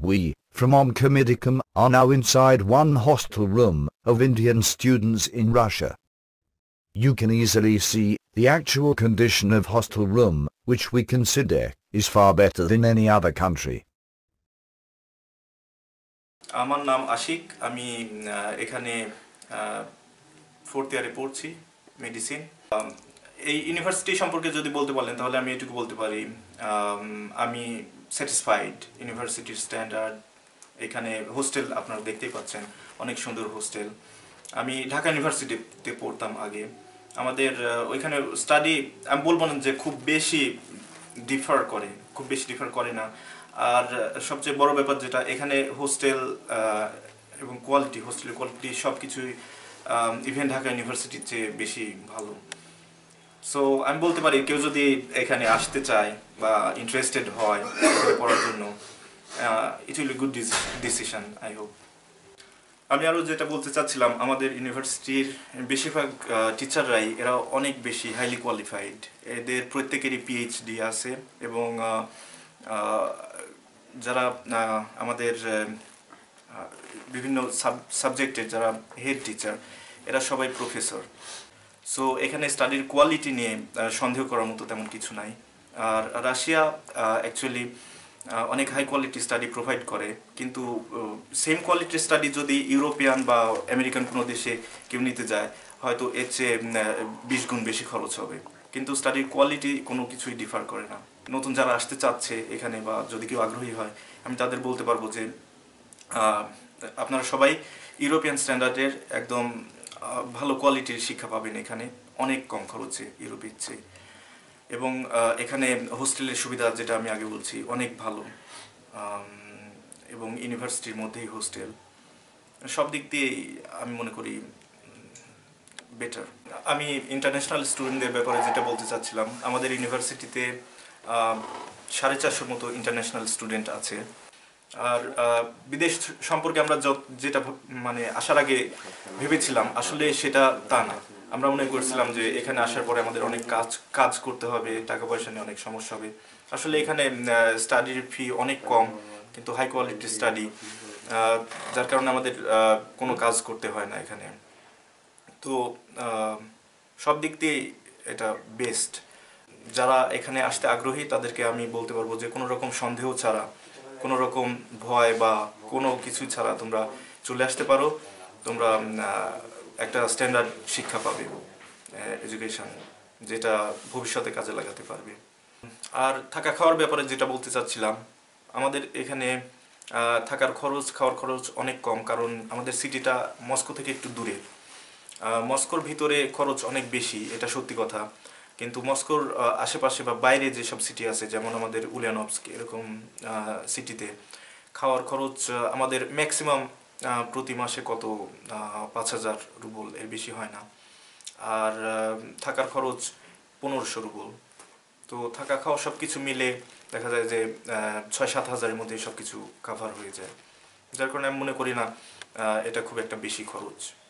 We, from Omkar Medicom, are now inside one hostel room of Indian students in Russia. You can easily see the actual condition of hostel room, which we consider is far better than any other country. আমার নাম আশিক, আমি এখানে 4th ইয়ারে পড়ছি medicine. এই university সম্পর্কে যদি বলতে বলেন তাহলে আমি এটুকু বলতে পারি, আমি স্যাটিসফাইড ইউনিভার্সিটির স্ট্যান্ডার্ড। এখানে হোস্টেল আপনারা দেখতেই পাচ্ছেন, অনেক সুন্দর হোস্টেল। আমি ঢাকা ইউনিভার্সিটিতে পড়তাম আগে। আমাদের ওইখানে স্টাডি আমি বলবো না যে খুব বেশি ডিফার করে না। আর সবচেয়ে বড় ব্যাপার যেটা, এখানে হোস্টেল এবং হোস্টেলের কোয়ালিটি সব কিছুই ইভেন ঢাকা ইউনিভার্সিটির চেয়ে বেশি ভালো। সো আমি বলতে পারি কেউ যদি এখানে আসতে চায় বা ইন্টারেস্টেড হয় পড়ার জন্য, it will be good decision, I hope. আমি আরও যেটা বলতে চাচ্ছিলাম, আমাদের ইউনিভার্সিটির বেশিরভাগ টিচাররাই এরা অনেক বেশি হাইলি কোয়ালিফাইড। এদের প্রত্যেকেরই পিএইচডি আছে এবং যারা আমাদের বিভিন্ন সাবজেক্টের যারা হেড টিচার, এরা সবাই প্রফেসর। সো এখানে স্টাডির কোয়ালিটি নিয়ে সন্দেহ করার মতো তেমন কিছু নাই। আর রাশিয়া অ্যাকচুয়ালি অনেক হাই কোয়ালিটি স্টাডি প্রোভাইড করে, কিন্তু সেম কোয়ালিটির স্টাডি যদি ইউরোপিয়ান বা আমেরিকান কোনো দেশে কেউ নিতে যায়, হয়তো এর চেয়ে 20 গুণ বেশি খরচ হবে। কিন্তু স্টাডির কোয়ালিটি কোনো কিছুই ডিফার করে না। নতুন যারা আসতে চাচ্ছে এখানে বা যদি কেউ আগ্রহী হয়, আমি তাদের বলতে পারবো যে আপনারা সবাই ইউরোপিয়ান স্ট্যান্ডার্ডের একদম ভালো কোয়ালিটির শিক্ষা পাবেন এখানে, অনেক কম খরচে ইউরোপের চেয়ে। এবং এখানে হোস্টেলের সুবিধা যেটা আমি আগে বলছি অনেক ভালো, এবং ইউনিভার্সিটির মধ্যেই হোস্টেল। সব দিক দিয়েই আমি মনে করি বেটার। আমি ইন্টারন্যাশনাল স্টুডেন্টদের ব্যাপারে যেটা বলতে চাচ্ছিলাম, আমাদের ইউনিভার্সিটিতে 450 মতো ইন্টারন্যাশনাল স্টুডেন্ট আছে। আর বিদেশ সম্পর্কে আমরা যেটা মানে আসার আগে ভেবেছিলাম, আসলে সেটা তা না। আমরা মনে করছিলাম যে এখানে আসার পরে আমাদের অনেক কাজ করতে হবে, টাকা পয়সা নিয়ে অনেক সমস্যা হবে। আসলে এখানে স্টাডির ফি অনেক কম, কিন্তু হাই কোয়ালিটির স্টাডি, যার কারণে আমাদের কোনো কাজ করতে হয় না এখানে। তো সব দিক দিয়েই এটা বেস্ট। যারা এখানে আসতে আগ্রহী তাদেরকে আমি বলতে পারবো যে কোনো রকম সন্দেহ ছাড়া, কোনো রকম ভয় বা কোনো কিছু ছাড়া তোমরা চলে আসতে পারো। তোমরা একটা স্ট্যান্ডার্ড শিক্ষা পাবে, এডুকেশন, যেটা ভবিষ্যতে কাজে লাগাতে পারবে। আর থাকা খাওয়ার ব্যাপারে যেটা বলতে চাচ্ছিলাম, আমাদের এখানে থাকার খরচ, খাওয়ার খরচ অনেক কম, কারণ আমাদের সিটিটা মস্কো থেকে একটু দূরে। মস্কোর ভিতরে খরচ অনেক বেশি, এটা সত্যি কথা। কিন্তু মস্কোর আশেপাশে বা বাইরে যেসব সিটি আছে, যেমন আমাদের উলিয়ানভস্ক, এরকম সিটিতে খাওয়ার খরচ আমাদের ম্যাক্সিমাম প্রতি মাসে কত 5000 রুবল, এর বেশি হয় না। আর থাকার খরচ 1500 রুবল। তো থাকা খাওয়া সব কিছু মিলে দেখা যায় যে 6-7 হাজারের মধ্যে সব কিছু কাভার হয়ে যায়, যার কারণে আমি মনে করি না এটা খুব একটা বেশি খরচ।